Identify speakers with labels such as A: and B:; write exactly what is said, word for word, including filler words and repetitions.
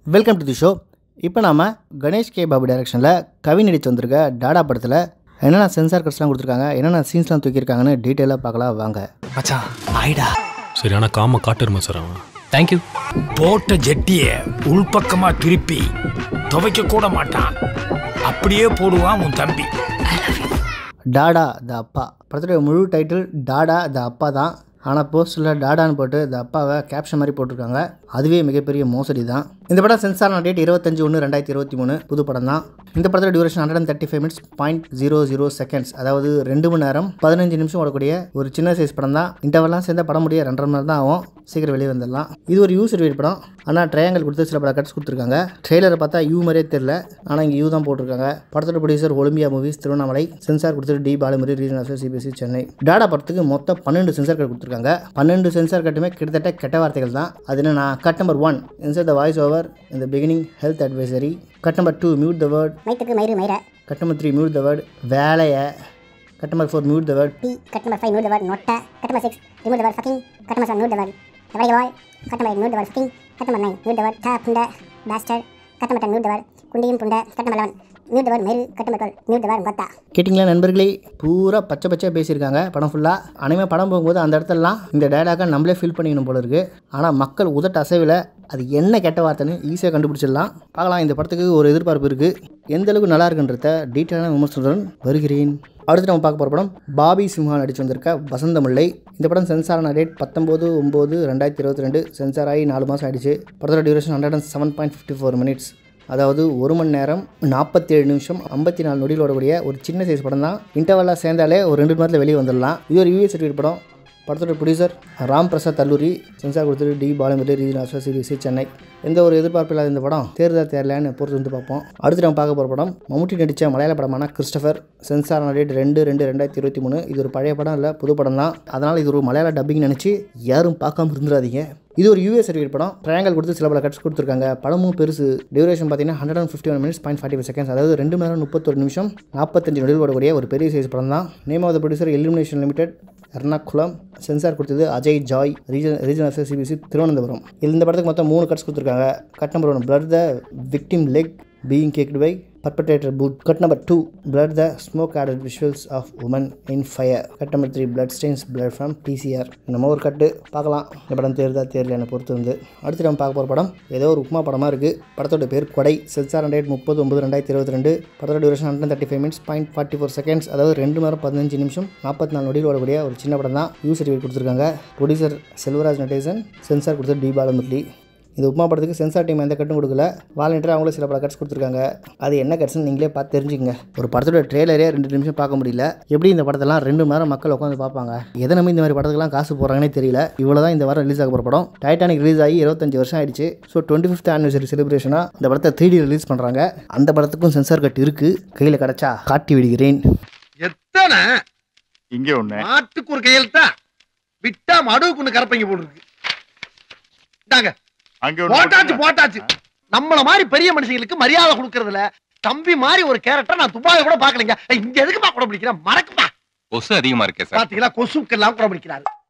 A: Welcome to the show. இப்போ நாம் Ganesh K Babu டைரக்ஷனில் கவி நடித்து வந்திருக்க டாடா படத்தில் என்னென்ன சென்சார் கட்ஸ்லாம் கொடுத்துருக்காங்க, என்னென்ன சீன்ஸ்லாம் தூக்கியிருக்காங்கன்னு டீட்டெயிலாக பார்க்கலாம் வாங்க.
B: மச்சான் ஆயிடா
C: சரியான காம காட்டுருமா சார் அவன்.
B: தேங்க்யூ.
D: போட்ட ஜெட்டியை உள்பக்கமாக திருப்பி துவைக்க கூட மாட்டான், அப்படியே போடுவான் உன் தம்பி.
A: டாடா த அப்பா படத்துடைய முழு டைட்டில் டாடா த அப்பா தான். ஆனால் போஸ்டரில் டாடான்னு போட்டு த அப்பாவை கேப்ஷன் மாதிரி போட்டிருக்காங்க. அதுவே மிகப்பெரிய மோசடி தான். இந்த படம் சென்சார் டேட் இருபத்தஞ்சு ஒன்று ரெண்டாயிரத்தி இருபத்தி மூணு புது படம் தான். இந்த படத்தில் duration hundred and thirty five minutes point zero zero seconds, அதாவது ரெண்டு மணி நேரம் பதினஞ்சு நிமிஷம் ஓடக்கூடிய ஒரு சின்ன சைஸ் படம் தான். இன்டர்வெல்லாம் சேர்ந்த படம் முடிய ரெண்டரை மணி நேரம் தான் ஆகும், சீக்கிரம் வெளியே வந்துடலாம். இது ஒரு யூ சர்டிஃபிகேட் படம். ஆனால் ட்ரையாங்கல் கொடுத்து சில பல கட்ஸ் கொடுத்துருக்காங்க. ட்ரெய்லரை பார்த்தா யூ மாதிரியே தெரியல, ஆனால் இங்கே யூ தான் போட்டிருக்காங்க. படத்தோட producer Olympia movies Tiruvannamalai. Censor கொடுத்துட்டு D Balamuri, region office CBSC Chennai. Dada படத்துக்கு மொத்தம் பன்னெண்டு சென்சார் கட் கொடுத்துருக்காங்க. பன்னெண்டு சென்சார் கட்டுமே கிட்டத்தட்ட கெட்ட வார்த்தைகள் தான். அது என்னன்னா, cut number one insert the voice over இந்த beginning health advisory. Cut number two mute the word
E: மைத்துக்கு மயிறு மயிர.
A: Cut number three mute the word வேலையை. Cut number four mute the word
E: பி. Cut number five mute the word நொட்ட. Cut number six remove the word fucking. Cut number seven mute the word every boy. Cut number eight mute the word fucking. Cut number nine mute the word டா புண்ட பாஸ்டர். Cut number ten mute the word குண்டியும் புண்ட. Cut number eleven mute the word மயிறு. Cut number twelve mute the word கத்தா.
A: கேட்டிங்களா நண்பர்களே, பூரா பச்சை பச்சையாக பேசியிருக்காங்க படம் ஃபுல்லாக. அனைமே படம் போகும்போது அந்த இடத்துலலாம் இந்த டேடாக்கா நம்மளே ஃபீல் பண்ணிக்கணும் போல இருக்குது. ஆனால் மக்கள் உதட்ட அசைவில் அது என்ன கெட்ட வார்த்தைன்னு ஈஸியாக கண்டுபிடிச்சிடலாம். பார்க்கலாம். இந்த படத்துக்கு ஒரு எதிர்பார்ப்பு இருக்குது. எந்த அளவுக்கு நல்லா இருக்குன்றத டீட்டெயிலான விமர்சனத்துடன் வருகிறேன். அடுத்து நம்ம பார்க்க போகிற படம் பாபி சிம்ஹா நடிச்சு வந்திருக்க வசந்தமுல்லை. இந்த படம் சென்சாரான டேட் பத்தொம்போது ஒம்பது ரெண்டாயிரத்தி இருபத்தி ரெண்டு சென்சார் ஆகி நாலு மாதம் ஆகிடுச்சு. படத்தோட duration hundred and seven point fifty four minutes, அதாவது ஒரு மணி நேரம் நாற்பத்தேழு நிமிஷம் ஐம்பத்தி நாலு நொடியில் ஓடக்கூடிய ஒரு சின்ன சைஸ் படம் தான். இன்டர்வலாக சேர்ந்தாலே ஒரு ரெண்டு மணி நேரத்தில் வெளியே வந்துடலாம். இது ஒரு யூஎஸ் சர்டிஃபிகேட் படம். படத்தோட ப்ரொடியூசர் ராம் பிரசாத் தல்லூரி. சென்சார் கொடுத்துட்டு D Balamuri, region office CBSC Chennai. எந்த ஒரு எதிர்பார்ப்பு இல்லாத இந்த படம் தேர்தல் தேரலான்னு பொறுத்து வந்து பார்ப்போம். அடுத்து நம்ம பார்க்க போகிற படம் மம்முட்டி நடித்த மலையாள படமான கிறிஸ்டபர். சென்சார் டேட் ரெண்டு ரெண்டு ரெண்டாயிரத்தி இருபத்தி மூணு. இது ஒரு பழைய படம் இல்லை, புது படம் தான். அதனால் இது ஒரு மலையாள டப்பிங் நினச்சி யாரும் பார்க்காம இருந்துடாதீங்க. இது ஒரு யூஎஸ் சர்டிஃபிகேட் படம். ட்ரையாங்கல் கொடுத்து சில பல கட்ஸ் கொடுத்துருக்காங்க. படமும் பெருசு. டியூரேஷன் பார்த்தீங்கன்னா hundred and fifty one minutes point forty five seconds, அதாவது ரெண்டு மணி நேரம் முப்பத்தொரு நிமிஷம் நாற்பத்தஞ்சு நொடியில் ஓடக்கூடிய ஒரு பெரிய சைஸ் படம் தான். Name of the producer elimination limited Ernakulam. Censor கொடுத்தது Ajay Joy, region region office CBSC Thiruvananthapuram. இந்த படத்துக்கு மொத்தம் மூணு கட்ஸ் கொடுத்துருக்காங்க. Cut number one blood the victim leg being kicked by perpetrator boot. Cut number two blood the smoke added visuals of woman in fire. Cut number three blood stains blood from P C R. நம்ம ஒரு கட்டு பார்க்கலாம். இந்த படம் தேர்தா தேர்தல் என்னை பொறுத்து வந்து. அடுத்து நம்ம பார்க்க போகிற படம் ஏதோ ஒரு உப்புமா படமாக இருக்குது. படத்தோட பேர் கொடை. சென்சார் டேட் முப்பது ஒன்பது ரெண்டாயிரத்தி இருபத்தி ரெண்டு. படத்தோட duration hundred thirty five minutes point forty four seconds, அதாவது ரெண்டு மணி நேரம் பதினஞ்சு நிமிஷம் நாற்பத்தி நாலு நொடியில் ஓடக்கூடிய ஒரு சின்ன படம் தான். யூ சர்டிஃபிகேட் கொடுத்துருக்காங்க. ப்ரொடியூசர் செல்வராஜ் நடேசன். சென்சார் கொடுத்தது டி பாலமுரளி. இந்த உப்புமா படத்துக்கு சென்சார் டீம் எந்த கட்டும் கொடுக்கல. வாலண்டியராக அவங்களே சில பல கட்ஸ் கொடுத்துருக்காங்க. அது என்ன கட்ஸ்ன்னு நீங்களே பார்த்து தெரிஞ்சுக்கங்க. ஒரு படத்தோட ட்ரெய்லரே ரெண்டு நிமிஷம் பார்க்க முடியல. எப்படி இந்த படத்தெல்லாம் ரெண்டு மணி நேரம் மக்கள் உட்காந்து பார்ப்பாங்க? எதை நம்பி இந்த மாதிரி படத்துக்குலாம் காசு போடுறாங்கன்னே தெரியல. இவ்வளோ தான் இந்த வாரம் ரிலீஸ் ஆக போகிற படம். டைட்டானிக் ரிலீஸ் ஆகி இருபத்தஞ்சு வருஷம் ஆயிடுச்சு. ஸோ டுவெண்ட்டி ஃபிஃப்த் ஆனிவர்சரி செலிப்ரேஷனாக இந்த படத்தை த்ரீ டி ரிலீஸ் பண்ணுறாங்க. அந்த படத்துக்கும் சென்சார் கட் இருக்குது. கையில் கிடச்சா காட்டி விடுகிறேன்.
F: எத்தனை
G: இங்கே ஒன்று
F: மாட்டுக்கு ஒரு கையெழுத்தா விட்டா மடுவுக்கு ஒன்று கரப்பைங்க போட்டுருக்கு. இந்தாங்க போட்டாச்சு போட்டாச்சு. நம்மள மாதிரி பெரிய மனுஷங்களுக்கு மரியாதை கொடுக்கறதுல தம்பி மாதிரி ஒரு கேரக்டர் நான் துபாயில கூட பாக்கலங்க. இங்க எதுக்கு கூட பிடிக்கிறேன்? மறக்குமா?
G: கொசு அதிகமா இருக்கே சார்.
F: பாத்தீங்களா, கொசுக்கெல்லாம் கூட பிடிக்கிறாரு.